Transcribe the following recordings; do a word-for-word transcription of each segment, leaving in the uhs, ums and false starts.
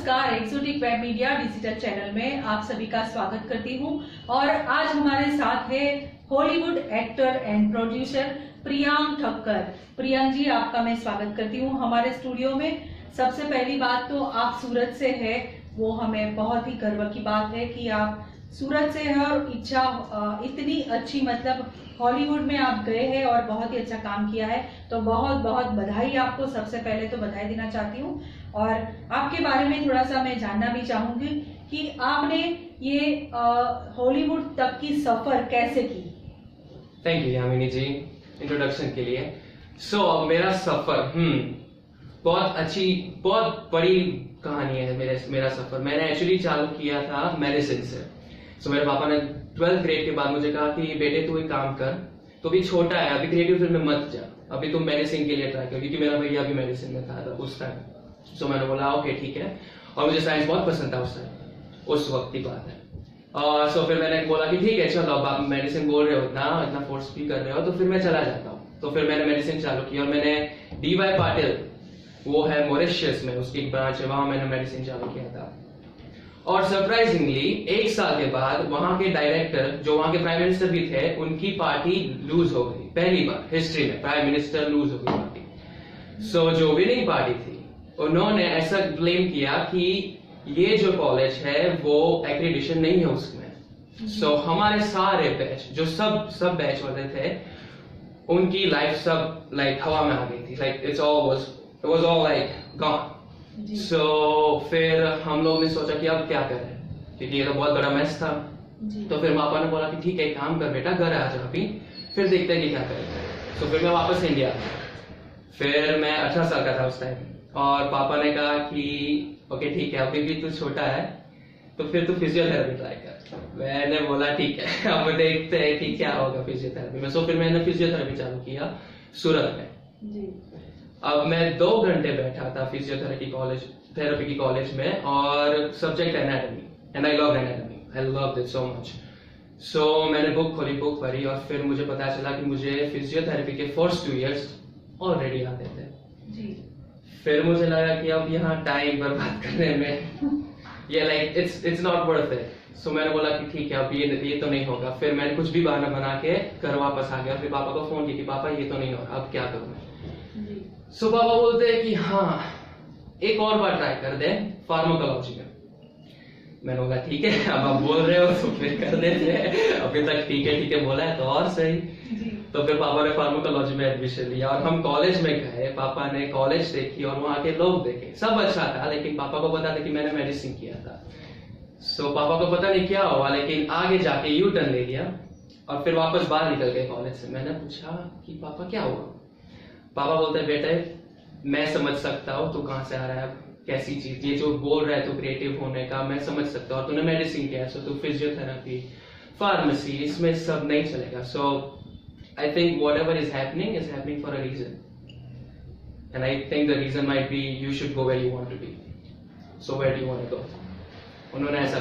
नमस्कार, exotic web media digital channel में आप सभी का स्वागत करती हूं। और आज हमारे साथ है Hollywood actor and producer Priyank Thakkar. Priyank ji, आपका मैं स्वागत करती हूं हमारे स्टूडियो में। सबसे पहली बात तो आप सूरत से है, वो हमें बहुत ही गर्व की बात है कि आप सूरत से है और इच्छा इतनी अच्छी, मतलब हॉलीवुड में आप गए हैं और बहुत ही अच्छा काम किया है, तो बहुत बहुत बधाई आपको। सबसे पहले तो बधाई देना चाहती हूँ। और आपके बारे में थोड़ा सा मैं जानना भी चाहूंगी कि आपने ये हॉलीवुड तक की सफर कैसे की। Thank you Yamini ji introduction के लिए। सो so, मेरा सफर हम्म बहुत अच्छी, बहुत बड़ी कहानी है मेरे मेरा सफर। मैंने एक्चुअली चालू किया था मेडिसिन से। सो so, मेरे पापा ने ट्वेल्थ ग्रेड के बाद मुझे कहा कि बेटे तू एक काम कर, तो अभी छोटा है, अभी क्रिएटिव फील्ड में मत जा, अभी तुम मेडिसिन के लिए ट्राई कर, क्योंकि मेरा भैया भी मेडिसिन में था उस टाइम। सो so, मैंने बोला ओके ठीक है, और मुझे साइंस बहुत पसंद था उस टाइम, उस वक्त की बात है। और सो so, फिर मैंने बोला कि ठीक है चलो, अब आप मेडिसिन बोल रहे हो, इतना इतना फोर्स भी कर रहे हो, तो फिर मैं चला जाता हूँ। तो फिर मैंने मेडिसिन चालू की और मैंने डी वाई पाटिल, वो है मॉरिशस में, उसकी एक ब्रांच है, वहां मैंने मेडिसिन चालू किया था। और सरप्राइजिंगली एक साल के बाद वहां के डायरेक्टर, जो वहां के प्राइम मिनिस्टर भी थे, उनकी पार्टी लूज हो गई। पहली बार हिस्ट्री में प्राइम मिनिस्टर लूज हो गई पार्टी। सो so, जो विनिंग पार्टी थी, उन्होंने ऐसा क्लेम किया कि ये जो कॉलेज है वो एक्रेडिटेशन नहीं है उसमें। सो so, हमारे सारे बैच, जो सब सब बैच वाले थे, उनकी लाइफ सब लाइक हवा में आ गई थी। Like it's all was it was all like gone. So so, फिर हम लोग ने सोचा कि अब क्या करें, क्योंकि ये तो बहुत बड़ा मैच था। तो फिर पापा ने बोला कि ठीक है, काम कर बेटा, घर आ जा अभी, फिर देखते हैं कि क्या करें। तो फिर मैं वापस इंडिया, फिर मैं अठारह साल का था उस टाइम, और पापा ने कहा कि ओके ठीक है, अभी भी तू छोटा है, तो फिर तू फिजियोथेरेपी ट्राई कर। मैंने बोला ठीक है, अब देखते हैं कि क्या होगा फिजियोथेरेपी में। सो फिर मैंने फिजियोथेरेपी चालू किया सूरत में। अब मैं दो घंटे बैठा था फिजियोथेरेपी कॉलेज थेरेपी की कॉलेज में, और subject anatomy, and I love anatomy, I loved it so much. So मैंने बुक खोली, बुक पढ़ी, और फिर मुझे पता चला कि मुझे फिजियोथेरेपी के फर्स्ट टू इयर्स ऑलरेडी आते थे। जी। फिर मुझे लगा कि अब यहाँ टाइम बर्बाद करने में ये like it's it's not worth it. So मैंने बोला कि ठीक है, अब ये ये तो नहीं होगा। फिर मैंने कुछ भी बहाना बना के घर वापस आ गया, फिर पापा को फोन किया कि पापा ये तो नहीं हो रहा, अब क्या करूं मैं। सो so, पापा बोलते हैं कि हाँ एक और बार ट्राई कर दे फार्माकोलॉजी में। मैंने बोला ठीक है, अब आप बोल रहे हो तो फिर कर देते हैं। अभी तक ठीक है ठीक है बोला है तो और सही। तो फिर पापा ने फार्माकोलॉजी में एडमिशन लिया, और हम कॉलेज में गए। पापा ने कॉलेज देखी और वहां के लोग देखे, सब अच्छा था, लेकिन पापा को पता था कि मैंने मेडिसिन किया था। सो so, पापा को पता नहीं क्या हुआ, लेकिन आगे जाके यू टर्न ले लिया और फिर वापस बाहर निकल गए कॉलेज से। मैंने पूछा कि पापा क्या हुआ। पापा बोलते हैं बेटे मैं समझ सकता हूँ तू कहाँ से आ रहा है, कैसी चीज, ये जो बोल रहा है तू क्रिएटिव होने का, मैं समझ सकता हूँ। तूने मेडिसिन किया है, सो तू फिजियोथेरेपी, फार्मेसी, इसमें सब नहीं चलेगा। So I think whatever is happening is happening for a reason, and I think the reason might be you should go where you want to be. So where do you want to go. उन्होंने ऐसा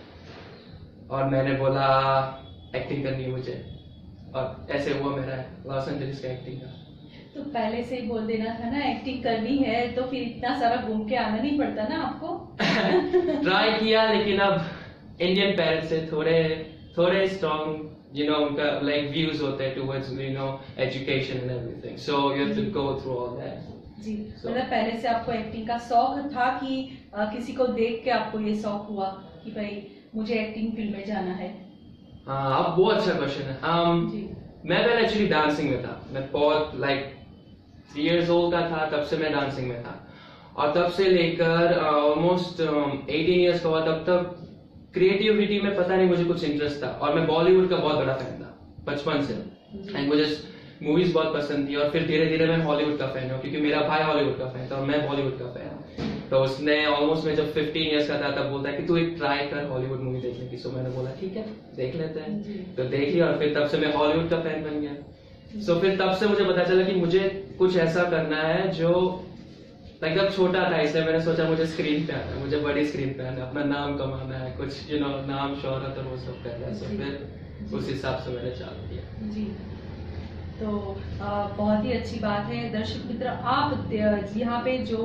पूछा और मैंने बोला acting करनी है मुझे, और ऐसे हुआ मेरा लॉस एंजलिस का एक्टिंग का। तो पहले से ही बोल देना था ना एक्टिंग करनी है, तो फिर इतना सारा घूम के आना नहीं पड़ता ना आपको। ट्राई किया, लेकिन अब इंडियन पेरेंट्स से थोड़े थोड़े स्ट्रॉन्ग, यू नो, उनका लाइक व्यूज होते हैं towards you know education and everything, so you have to go through all that. जी, so, मतलब पहले से आपको एक्टिंग का शौक था कि आ, किसी को देख के आपको ये शौक हुआ कि भाई मुझे एक्टिंग फील्ड में जाना है? हाँ, अब बहुत अच्छा क्वेश्चन है। um, मैं पहले एक्चुअली डांसिंग में था। मैं बहुत लाइक थ्री इयर्स ओल्ड का था, तब से मैं डांसिंग में था, और तब से लेकर ऑलमोस्ट एटीन इयर्स का हुआ, तब तक क्रिएटिविटी में पता नहीं मुझे कुछ इंटरेस्ट था। और मैं बॉलीवुड का बहुत बड़ा फैन था बचपन से, एंड मुझे मूवीज बहुत पसंद थी। और फिर धीरे धीरे मैं हॉलीवुड का फैन हूँ, क्योंकि मेरा भाई हॉलीवुड का फैन था और मैं बॉलीवुड का फैन हूँ। तो उसने ऑलमोस्ट, मैं जब फिफ्टीन इयर्स का था तब बोलता है कि तू एक ट्राई कर हॉलीवुड मूवी देखने की। सो मैंने बोला ठीक है देख लेते हैं, तो देख लिया, और फिर तब से मैं हॉलीवुड का फैन बन गया। सो so, फिर तब से मुझे पता चला कि मुझे कुछ ऐसा करना है जो लाइक जब छोटा था, इसलिए मैंने सोचा मुझे स्क्रीन पे आना है, मुझे बड़ी स्क्रीन पे आना है, अपना नाम कमाना है, कुछ यू नो नाम शोहरत और वो सब करना है। सो फिर उस हिसाब से मैंने चालू किया। जी, तो आ, बहुत ही अच्छी बात है। दर्शक मित्र, आप यहाँ पे जो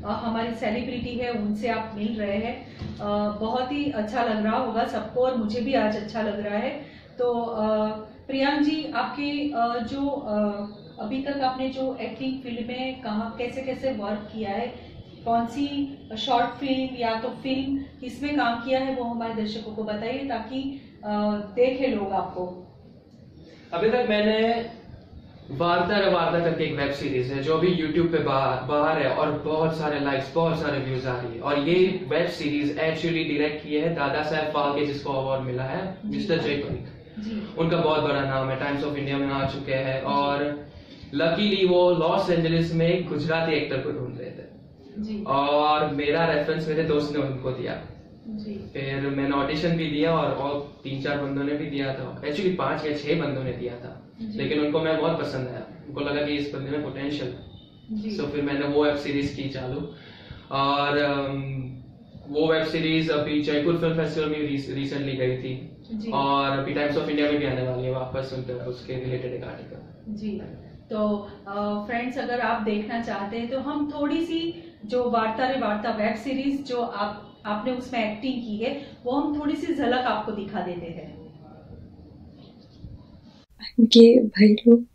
हमारी सेलिब्रिटी है उनसे आप मिल रहे हैं। बहुत ही अच्छा लग रहा होगा सबको, और मुझे भी आज अच्छा लग रहा है। तो प्रियांक जी, आपकी जो अभी तक आपने जो एक्टिंग फील्ड में कहाँ कैसे कैसे वर्क किया है, कौन सी शॉर्ट फिल्म या तो फिल्म किसमें काम किया है, वो हमारे दर्शकों को बताइए ताकि देखे लोग आपको। अभी तक मैंने वार्ता रे वार्ता करके एक वेब सीरीज है जो अभी यूट्यूब पे बाहर बाहर है और बहुत सारे लाइक्स बहुत सारे व्यूज आ रही है। और ये वेब सीरीज एक्चुअली डायरेक्ट की है दादा साहब फाल्के, जिसको अवार्ड मिला है, मिस्टर जय परीख। उनका बहुत बड़ा नाम है, टाइम्स ऑफ इंडिया में आ चुके हैं। और लकीली वो लॉस एंजलिस में एक गुजराती एक्टर को ढूंढ रहे थे और मेरा रेफरेंस मेरे दोस्त ने उनको दिया। जी। फिर मैंने ऑडिशन भी दिया और, और तीन चार बंदों ने भी दिया था, एक्चुअली पांच या छह बंदों ने दिया था, लेकिन उनको मैं बहुत पसंद आया। उनको लगा कि इस बंदे में पोटेंशियल है। सो फिर मैंने वो वेब सीरीज की चालू, और वो वेब सीरीज अभी जयपुर फिल्म फेस्टिवल में रिसेंटली गई थी और अभी टाइम्स ऑफ इंडिया में भी आने वाली है वापस उनका उसके रिलेटेड एक आर्टिकल। जी। तो फ्रेंड्स, अगर आप देखना चाहते हैं तो हम थोड़ी सी जो वार्ता रे वार्ता वेब सीरीज जो आप आपने उसमें एक्टिंग की है वो हम थोड़ी सी झलक आपको दिखा देते हैं। ये भाई लोग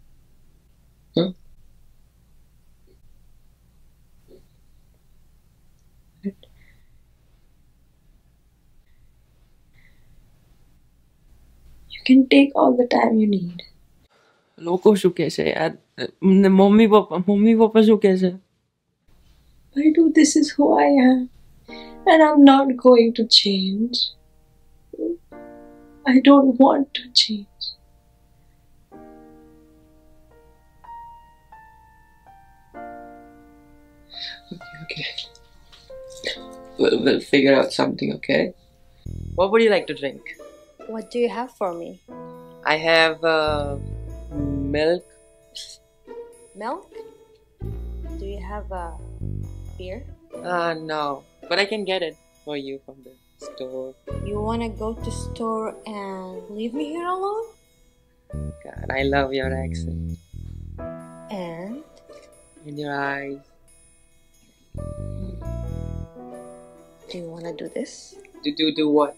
You can take all the time you need. લોકો શું કહે છે યાર, મમ્મી પપ્પા મમ્મી પપ્પા શું કહે છે? I do, this is who I am and I'm not going to change. I don't want to change. Okay, okay. We'll, we'll figure out something, okay? What would you like to drink? What do you have for me? I have uh, milk. Milk? Do you have a beer? Uh, no, but I can get it for you from the store. You wanna go to store and leave me here alone? God, I love your accent. And? And your eyes. Do you wanna do this? Do do do what?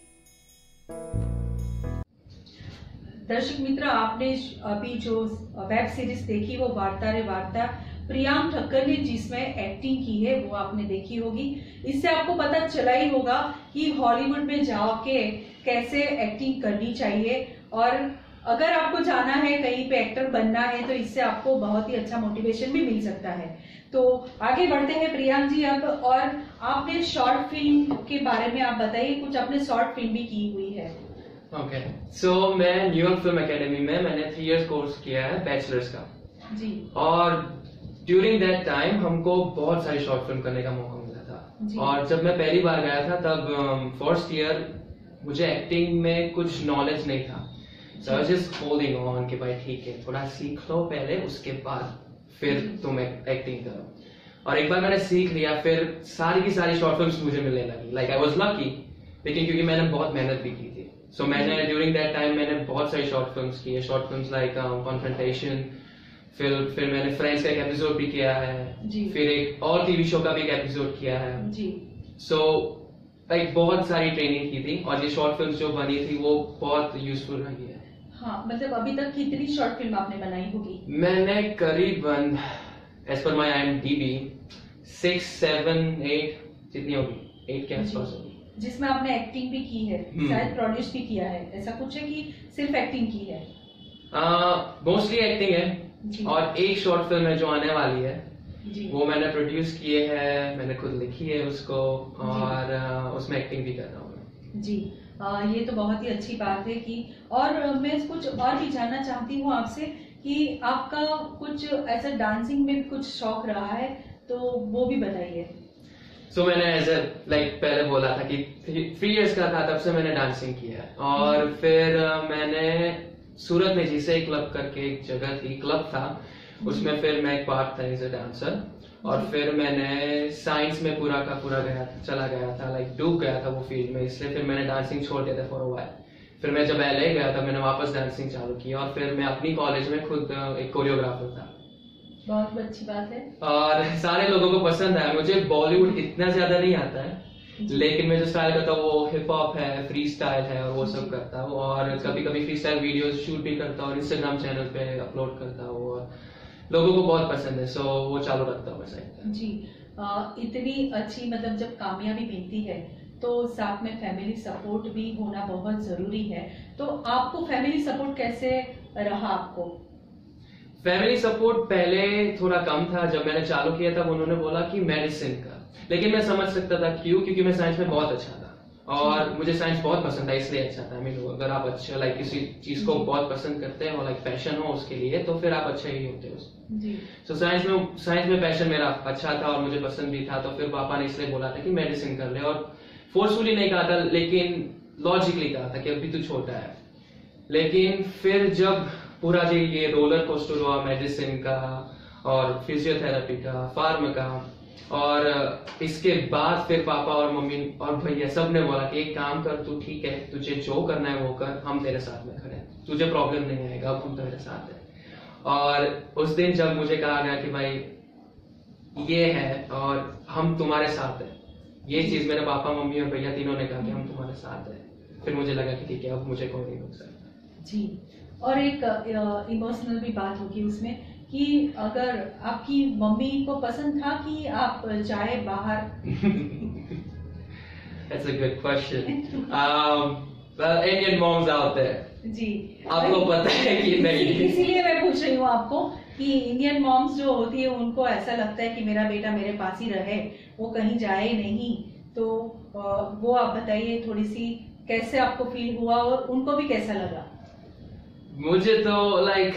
दर्शक मित्र, आपने अभी जो web series देखी वो वार्ता रे वार्ता प्रियांक ठक्कर ने जिसमें एक्टिंग की है वो आपने देखी होगी। इससे आपको पता चला ही होगा कि हॉलीवुड में जाके कैसे एक्टिंग करनी चाहिए, और अगर आपको जाना है कहीं पे एक्टर बनना है तो इससे आपको बहुत ही अच्छा मोटिवेशन भी मिल सकता है। तो आगे बढ़ते हैं प्रियांक जी अब, और आपने शॉर्ट फिल्म के बारे में आप बताइए, कुछ आपने शॉर्ट फिल्म भी की हुई है। ओके, सो मैं न्यूयॉर्क फिल्म एकेडमी में मैंने थ्री इयर्स कोर्स किया है बैचलर्स का जी। और ड्यूरिंग दैट टाइम हमको बहुत सारी शॉर्ट फिल्म करने का मौका मिला था। और जब मैं पहली बार गया था तब फर्स्ट ईयर मुझे एक्टिंग में कुछ नॉलेज नहीं था। So I was just holding on कि भाई ठीक है, थोड़ा सीख लो पहले, उसके बाद फिर तुम एक्टिंग करो। और एक बार मैंने सीख लिया, फिर सारी की सारी शॉर्ट फिल्म्स मुझे मिलने लगी। लाइक आई वाज लकी, लेकिन क्योंकि मैंने बहुत मेहनत भी की थी। सो so, मैंने ड्यूरिंग दैट टाइम मैंने बहुत सारी शॉर्ट फिल्म्स की है। शॉर्ट फिल्म्स लाइक कॉन्फ्रंटेशन, फिर फिर मैंने फ्रेंड्स का एक एपिसोड भी किया है जी। फिर एक और टीवी शो का भी एक एपिसोड किया है जी। सो so, लाइक बहुत सारी ट्रेनिंग की थी और ये शॉर्ट फिल्म्स जो बनी थी वो बहुत यूजफुल रही है। हाँ, मतलब अभी तक कितनी शॉर्ट फिल्म आपने बनाई होगी? मैंने करीबन as per my I M D B six seven eight जितनी होगी, एट के आसपास होगी, जिसमें आपने एक्टिंग भी की है, शायद प्रोड्यूस भी किया है, ऐसा कुछ है कि सिर्फ एक्टिंग की है? मोस्टली uh, एक्टिंग है। और एक शॉर्ट फिल्म है जो आने वाली है जी। वो मैंने प्रोड्यूस किए है, मैंने खुद लिखी है उसको, और uh, उसमें एक्टिंग भी कर रहा हूँ जी। आ, ये तो बहुत ही अच्छी बात है कि, और मैं कुछ और भी जानना चाहती हूँ आपसे कि आपका कुछ ऐसा डांसिंग में भी कुछ शौक रहा है, तो वो भी बताइए। सो so, मैंने एज ए लाइक पहले बोला था कि थ्री इयर्स का था तब से मैंने डांसिंग किया है। और फिर uh, मैंने सूरत में जिसे क्लब करके एक जगह थी, क्लब था, उसमें फिर मैं एक पार्ट था एज ए डांसर। और फिर मैंने साइंस में पूरा का पूरा गया चला गया था, लाइक डूब गया था वो फील्ड में, इसलिए फिर मैंने डांसिंग छोड़ दिया था फॉर अ व्हाइल। फिर मैं जब एलए गया था मैंने वापस डांसिंग चालू की और फिर मैं अपनी कॉलेज में खुद एक कोरियोग्राफर था। बहुत अच्छी बात है। और सारे लोगों को पसंद है। मुझे बॉलीवुड इतना ज्यादा नहीं आता है, लेकिन मैं जो स्टाइल करता हूँ वो हिप हॉप है, फ्री स्टाइल है और वो सब करता हूँ। और कभी कभी फ्री स्टाइल वीडियोस शूट भी करता हूँ और इंस्टाग्राम चैनल पे अपलोड करता हूँ और लोगों को बहुत पसंद है, सो वो चालू रखता हूँ मैं साइड। जी आ, इतनी अच्छी मतलब जब कामयाबी मिलती है तो साथ में फैमिली सपोर्ट भी होना बहुत जरूरी है। तो आपको फैमिली सपोर्ट कैसे रहा आपको? फैमिली सपोर्ट पहले थोड़ा कम था। जब मैंने चालू किया तब उन्होंने बोला कि मेडिसिन का, लेकिन मैं समझ सकता था क्यों, क्योंकि मैं साइंस में बहुत अच्छा था और मुझे साइंस बहुत पसंद था, इसलिए अच्छा था। आई मीन अगर आप अच्छा लाइक किसी चीज को बहुत पसंद करते हैं और लाइक पैशन हो उसके लिए तो फिर आप अच्छे ही होते हो उसमें। सो साइंस में साइंस में पैशन मेरा अच्छा था और मुझे पसंद भी था, तो फिर पापा ने इसलिए बोला था कि मेडिसिन कर ले। और फोर्सफुली नहीं कहा था, लेकिन लॉजिकली कहा था कि अभी तू छोटा है। लेकिन फिर जब पूरा जो ये रोलर कोस्टर हुआ मेडिसिन का और फिजियोथेरेपी का, फार्म का, और इसके बाद फिर पापा और मम्मी और भैया सब ने बोला कि एक काम कर, तू ठीक है, तुझे जो करना है वो कर, हम तेरे साथ में खड़े हैं, तुझे प्रॉब्लम नहीं आएगा, अब हम तेरे साथ हैं। और उस दिन जब मुझे कहा गया कि भाई ये है और हम तुम्हारे साथ हैं, ये चीज मेरे पापा मम्मी और भैया तीनों ने कहा कि हम तुम्हारे साथ हैं, फिर मुझे लगा कि ठीक है, अब मुझे कोई नहीं रोक सकता। जी, और एक इमोशनल भी बात होगी उसमें कि अगर आपकी मम्मी को पसंद था कि आप जाए बाहर? That's a good question. Um, well, Indian moms out there. जी, आपको पता है कि नहीं? इसीलिए मैं पूछ रही हूँ आपको कि इंडियन मॉम्स जो होती है उनको ऐसा लगता है कि मेरा बेटा मेरे पास ही रहे, वो कहीं जाए नहीं। तो वो आप बताइए थोड़ी सी, कैसे आपको फील हुआ और उनको भी कैसा लगा? मुझे तो लाइक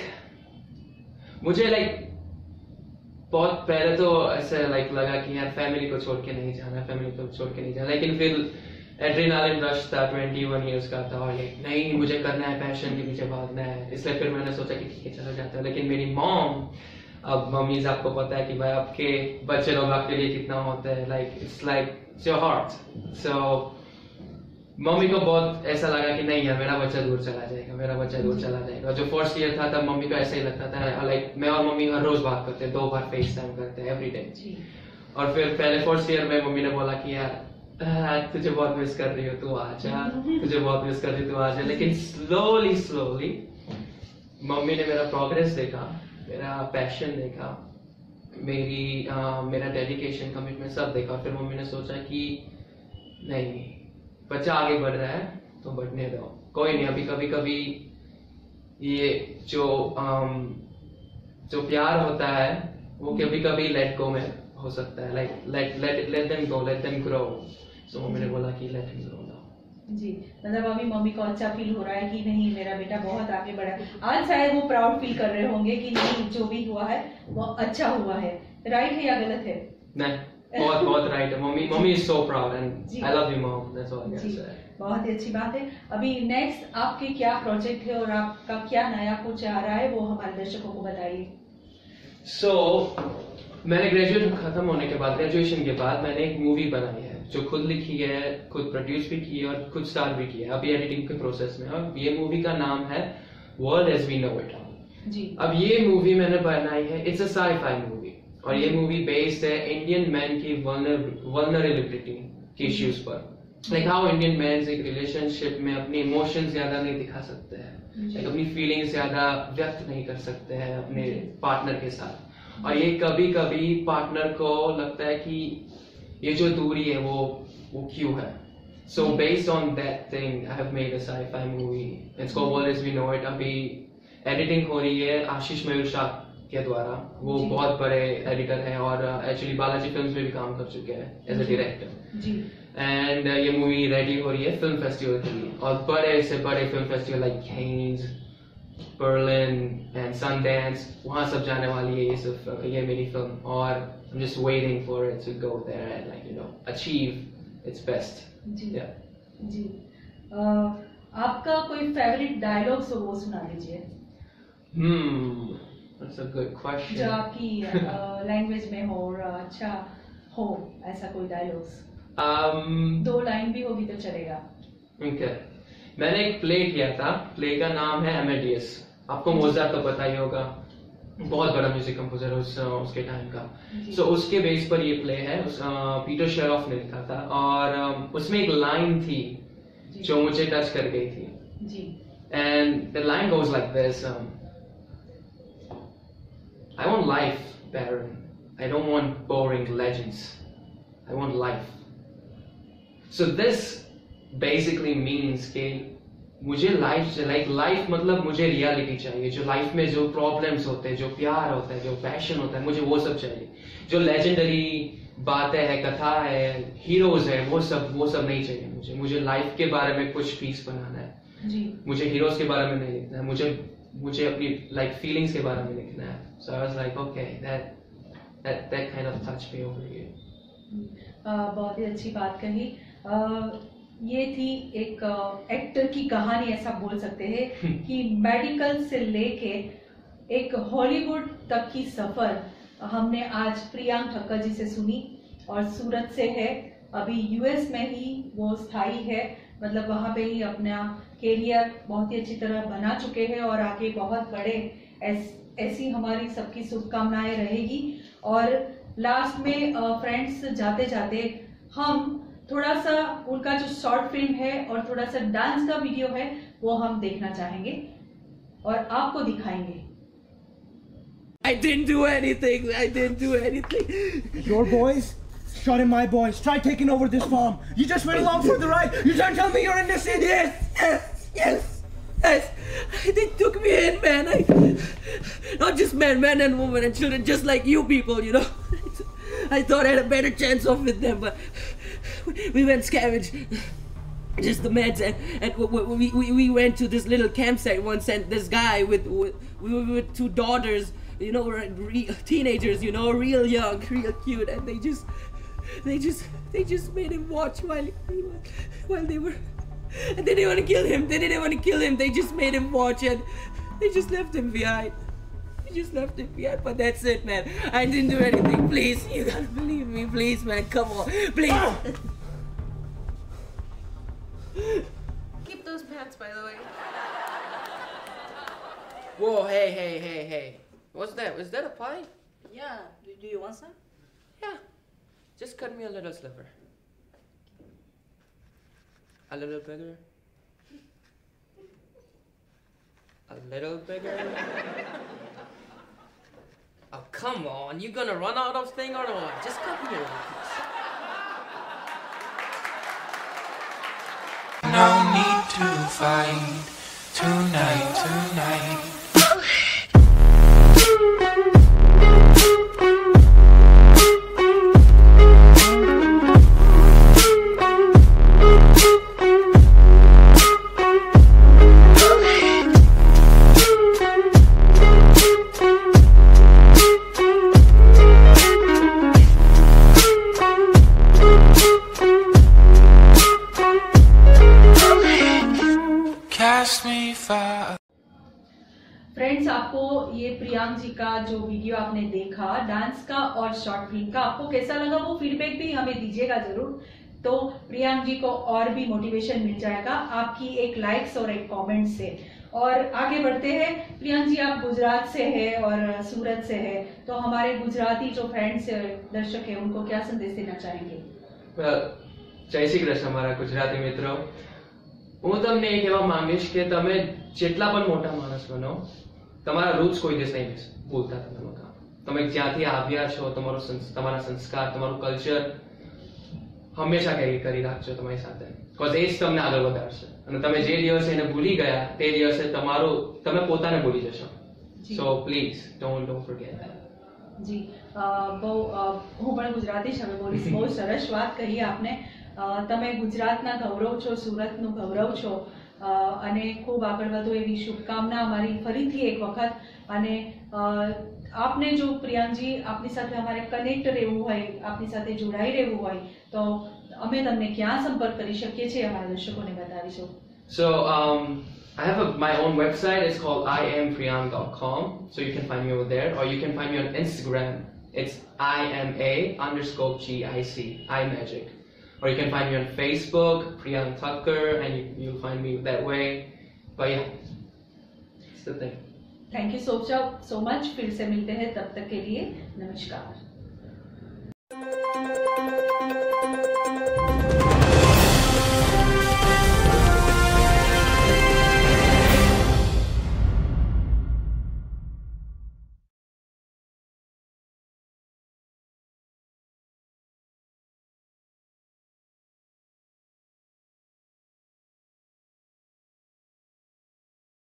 मुझे लाइक बहुत पहले तो ऐसे लाइक लगा कि यार फैमिली को छोड़ के नहीं जाना, फैमिली को छोड़ के नहीं जाना। लेकिन फिर एड्रेनालिन रश था, इक्कीस इयर्स का था और लाइक नहीं, मुझे करना है, पैशन के पीछे भागना है, इसलिए फिर मैंने सोचा कि ठीक है चला जाता है। लेकिन मेरी मॉम, अब मम्मीज आपको पता है कि भाई आपके बच्चे लोग आपके लिए कितना होते हैं, like it's like it's your heart. So mummy को बहुत ऐसा लगा कि नहीं यार मेरा बच्चा दूर चला जाएगा, मेरा बच्चा दूर चला जाएगा। जो फर्स्ट ईयर था तब मम्मी को ऐसा ही लगता था, लाइक मैं और मम्मी हर रोज बात करते हैं, दो बार फेस टाइम करते हैं एवरी डे। और फिर पहले फर्स्ट ईयर में मम्मी ने बोला कि यार तुझे बहुत मिस कर रही हो, तू आ जा, तुझे बहुत मिस कर रही हो, तू आ जा। लेकिन स्लोली स्लोली मम्मी ने मेरा प्रोग्रेस देखा, मेरा पैशन देखा, मेरी आ, मेरा डेडिकेशन, कमिटमेंट सब देखा। फिर मम्मी ने सोचा कि नहीं, बच्चा आगे बढ़ रहा है तो बढ़ने दो, कोई नहीं। अभी कभी कभी ये जो आम, जो प्यार होता है वो कभी कभी लेट गो में हो सकता है, like let let let them go, let them grow. So mummy ने बोला कि लेट हिम ग्रो नाउ। जी, मतलब अभी मम्मी को अच्छा फील हो रहा है कि नहीं मेरा बेटा बहुत आगे बढ़ा है। आज शायद वो प्राउड फील कर रहे होंगे कि नहीं जो भी हुआ है वो अच्छा हुआ है। राइट है या गलत है? नहीं, बहुत बहुत राइट है। Mummy mummy is so proud and I love you mom, that's all I can say. बहुत ही अच्छी बात है। अभी नेक्स्ट आपके क्या प्रोजेक्ट है और आपका क्या नया कुछ आ रहा है वो हमारे दर्शकों को बताइए। सो so, मैंने ग्रेजुएट खत्म होने के बाद, ग्रेजुएशन के बाद मैंने एक मूवी बनाई है जो खुद लिखी है, खुद प्रोड्यूस भी की है और खुद स्टार भी किया है, अभी एडिटिंग के प्रोसेस में। और ये मूवी का नाम है world as we know it. जी, अब ये मूवी मैंने बनाई है, इट्स अ साइ-फाई मूवी और ये मूवी बेस्ड है इंडियन मैन की वल्नरेबिलिटी के इश्यूज पर। लाइक हाउ इंडियन मैन एक रिलेशनशिप में अपने इमोशंस ज्यादा नहीं दिखा सकते हैं, लाइक अपनी फीलिंग्स ज्यादा व्यक्त नहीं कर सकते हैं अपने पार्टनर के साथ। और ये कभी कभी पार्टनर को लगता है कि ये जो दूरी है वो वो क्यों है। So based on that thing I have made a sci-fi movie, it's called world as we know it. अभी एडिटिंग हो रही है आशीष मयूर शाह के द्वारा, वो बहुत बड़े एडिटर हैं और एक्चुअली बालाजी फिल्म्स में भी काम कर चुके हैं एज अ डायरेक्टर। एंड ये मूवी रेडी हो रही है फिल्म फेस्टिवल के लिए और बड़े से बड़े film festival like Cannes, Berlin and Sundance, वहां सब जाने वाली है ये सब ये मेरी फिल्म। और I am just waiting for it to go there and like you know achieve its best. जी जी, uh, आपका कोई फेवरेट डायलॉग्स हो वो सुना दीजिए। हम्म That's a good question. जो आपकी लैंग्वेज में हो और अच्छा हो ऐसा कोई डायलॉग्स। um, दो लाइन भी होगी तो चलेगा। okay. मैंने एक प्ले किया था, प्ले का नाम है एमेडियस। आपको मोजार्ट तो पता ही होगा, बहुत बड़ा म्यूजिक कंपोजर है उस उसके टाइम का। सो so, उसके बेस पर ये प्ले है, उस पीटर शेरॉफ ने लिखा था और um, उसमें एक लाइन थी जो मुझे टच कर गई थी जी। And the line goes like this, I want life barren, I don't want boring legends, I want life. So this basically means कि मुझे लाइफ लाइक लाइफ मतलब मुझे रियलिटी चाहिए, जो लाइफ में जो प्रॉब्लम्स होते हैं, जो प्यार होता है, जो पैशन होता है, मुझे वो सब चाहिए। जो लेजेंडरी बातें हैं, कथा है, हीरोज है, वो सब वो सब नहीं चाहिए मुझे। मुझे लाइफ के बारे में कुछ पीस बनाना है जी। मुझे हीरोज के बारे में नहीं लिखना है, मुझे मुझे अपनी लाइक फीलिंग्स के बारे में लिखना है। So I was like okay, that that that kind of touch me over here. बहुत ही अच्छी बात कही। uh, ये थी एक एक्टर की कहानी, ऐसा बोल सकते हैं कि मेडिकल से लेके एक हॉलीवुड तक की सफर हमने आज प्रियांक ठक्कर जी से सुनी। और सूरत से है, अभी यूएस में ही वो स्थायी है, मतलब वहाँ पे ही अपना कैरियर बहुत ही अच्छी तरह बना चुके हैं और आगे बहुत बड़े। ऐस, ऐसी हमारी सबकी शुभकामनाएं रहेगी। और लास्ट में फ्रेंड्स जाते जाते हम थोड़ा सा उनका जो शॉर्ट फिल्म है और थोड़ा सा डांस का वीडियो है वो हम देखना चाहेंगे और आपको दिखाएंगे। I didn't do anything. I didn't do anything. Your boys shot at my boys. Try taking over this farm. You just went along for the ride. You trying to tell me you're innocent? Yes, yes, yes, yes. They took me in, man. I, not just men, men and women and children, just like you people, you know. I thought I had a better chance off with them, but we went scavenge. Just the meds, and, and we, we, we went to this little campsite once, and this guy with, with we were with two daughters, you know, re, teenagers, you know, real young, real cute, and they just, they just, they just made him watch while, while they were, and they didn't want to kill him, they didn't want to kill him, they just made him watch, and they just left him behind. They just left him behind, but that's it, man. I didn't do anything, please, you gotta believe me, please, man, come on, please. Keep those pants, by the way. Whoa, hey, hey, hey, hey. What's that? Is that a pie? Yeah. Do, do you want some? Yeah. Just cut me a little sliver. A little bigger. A little bigger. Oh, come on. You gonna run out of thing or what? Just cut me a little piece. No need to fight tonight, tonight. Friends, आपको ये प्रियांक जी का जो video आपने देखा dance का और short film का, आपको कैसा लगा वो फीडबैक भी हमें दीजिएगा जरूर। तो प्रियांक जी को और भी मोटिवेशन मिल जाएगा आपकी एक लाइक्स और एक कमेंट से। और आगे बढ़ते हैं। प्रियांक जी, आप गुजरात से है और सूरत से है, तो हमारे गुजराती जो फ्रेंड्स दर्शक है उनको क्या संदेश देना चाहेंगे? जय श्री कृष्ण मारा गुजराती मित्रों। હું તમને એ કહેવા માંગીશ કે તમે જેટલા પણ મોટા માણસ બનો, તમારા રૂટ્સ કોઈ દિવસ નહીં ભૂલતા। તમે લોકો તમે જ્યાંથી આવ્યા છો, તમારો તમારા સંસ્કાર, તમારું કલ્ચર હંમેશા કેરી કરી રાખજો તમારી સાથે, બીકોઝ એ જ તમને આગળ વધારશે। અને તમે જે દિવસે એને ભૂલી ગયા તે દિવસે તમારું તમે પોતાને ભૂલી જશો। So please don't don't forget that. જી, બહુ હું પણ ગુજરાતી જ હવે બોલીશ। બહુ સરસ વાત કહી આપને। તમે ગુજરાતના ગૌરવ છો, સુરતનું ગૌરવ છો અને ખૂબ આગળ વધો એવી શુભકામના અમારી ફરીથી એક વખત। અને આપને જો પ્રિಯಾಂકજી આપની સાથે અમારે કનેક્ટ રહેવું હોય, આપની સાથે જોડાઈ રહેવું હોય, તો અમે તમને ક્યાં સંપર્ક કરી શકીએ છીએ અમારા દર્શકોને बताવીશું। So um I have a, my own website. It's called I am priyank dot com, so you can find me over there, or you can find me on Instagram. It's I M A underscore G I C, iMagic. Or you can find me on Facebook, Priyank Thakkar, and you, you'll find me that way. But yeah, it's the thing. Thank you so so much. फिर से मिलते हैं, तब तक के लिए नमस्कार।